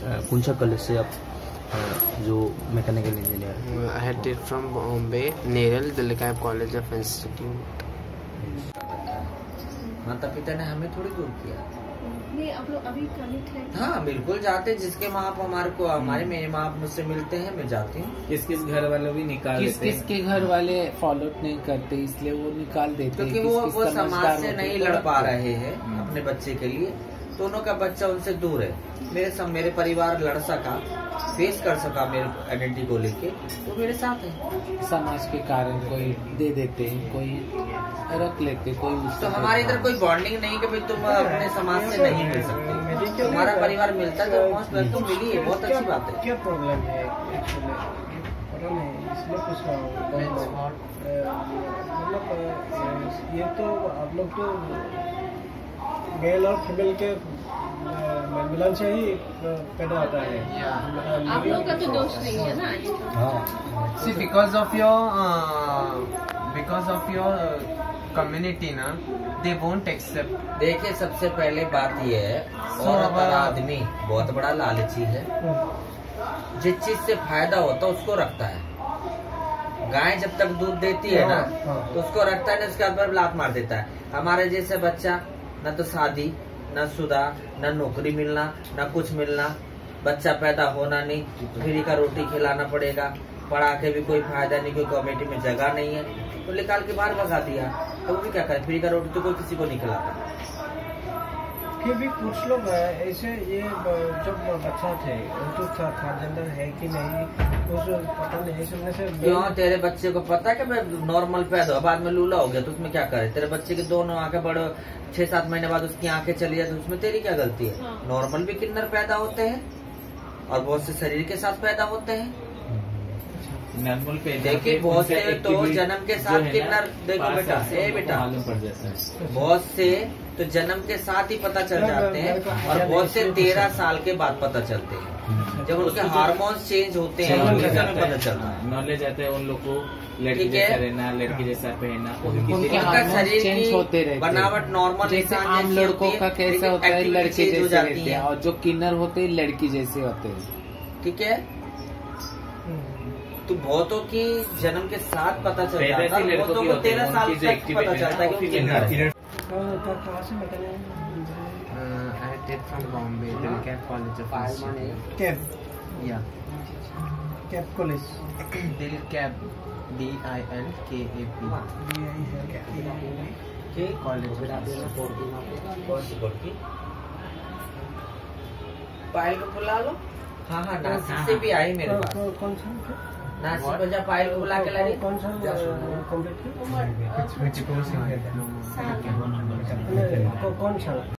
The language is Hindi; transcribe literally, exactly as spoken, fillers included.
कोणत्या कॉलेज से आप जो mechanical engineer? I had it from Bombay, Neral, Dilkap College of Institute. माता पिता ने हमें थोड़ी दूर किया। नहीं, आप लोग अभी कमिट है? हाँ बिल्कुल जाते, जिसके माँ बाप हमारे को हमारे मेरे माँ बाप मुझसे मिलते हैं, मैं जाती हूँ। किस किस घर वाले भी निकाल किस किस के घर वाले फॉलो नहीं करते, इसलिए वो निकाल देते, क्योंकि वो वो समाज से नहीं लड़ पा रहे हैं अपने बच्चे के लिए। दोनों का बच्चा उनसे दूर है। मेरे सब मेरे परिवार लड़ सका, फेस कर सका मेरे आइडेंटिटी को लेके, तो मेरे साथ है। समाज के कारण कोई दे देते हैं, कोई रख लेते, कोई तो हमारे इधर कोई बॉन्डिंग नहीं कि भाई तुम अपने समाज से नहीं मिल सकते। हमारा परिवार मिलता है, मोस्ट वेलकम मिली है, बहुत अच्छी बात है। क्या प्रॉब्लम है एक्चुअली पता नहीं, इसलिए पूछ रहा हूँ। मतलब ये तो आप लोग तो मेल और फीमेल के मिलन से ही पैदा होता है। आप लोग का तो दोष नहीं है ना। See, because of your uh, because of your uh, community ना, they won't accept. देखिए सबसे पहले बात यह है, औरत और आदमी बहुत बड़ा लालची है। जिस चीज से फायदा होता है उसको रखता है। गाय जब तक दूध देती है ना तो उसको रखता है, ना उसके ऊपर लात मार देता है। हमारे जैसे बच्चा न तो शादी, न शुदा, न नौकरी मिलना, न कुछ मिलना, बच्चा पैदा होना नहीं, फ्री का रोटी खिलाना पड़ेगा, पढ़ा के भी कोई फायदा नहीं, कोई कमेटी में जगह नहीं है, तो निकाल के बाहर भगा दिया। तो वो भी क्या करे, फ्री का रोटी तो कोई किसी को नहीं खिलाता। फिर भी कुछ लोग ऐसे, ये जब बच्चा थे उनको थर्ड जेंडर है कि नहीं उस पता नहीं सुनने से। क्यों, तेरे बच्चे को पता है कि मैं नॉर्मल पैदा बाद में लूला हो गया तो उसमें क्या करे? तेरे बच्चे के दोनों आंखें बड़े, छह सात महीने बाद उसकी आंखें चली जाती, उसमें तेरी क्या गलती है? हाँ। नॉर्मल भी किन्नर पैदा होते हैं और बहुत से शरीर के साथ पैदा होते हैं। नॉर्मल पे देखिए बहुत से तो जन्म के साथ किन्नर, देखो बेटा ए बेटा, बहुत से तो जन्म के साथ ही पता चल जाते हैं और बहुत से तेरह साल के बाद पता चलते हैं, जब उनके हार्मोन्स चेंज होते हैं पता चलता है। नॉलेज आता है उन लोग को, लड़की जैसा रहना, लड़की जैसा पहनना, उनके हार्मोन चेंज होते रहते हैं। बनावट नॉर्मल जैसे आम लड़कों का कैसा होता है, लड़के जैसे रहते हैं, और जो किन्नर होते हैं लड़की जैसे होते हैं। ठीक है, तो बहुतों की जन्म के साथ पता चल जाता है, बहुतों को तेरह साल तक पता चलता है कि किन्नर है। कहाँ से निकले? I did from Bombay, Dilkap College of Institute. Cab Yeah, cab college. Dilkap, D I L K A P. College of Institute. Payal को बुला लो। हाँ हाँ, नासिक से भी आई मेरे पास। कौन सा नासिक को जब पायल को बुला के लाई, कौन सा कम्प्लीट? कौन सा?